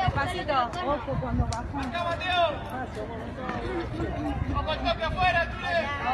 despacito. Ojo cuando bajan. Acá, Mateo. Vamos al toque afuera, Chule.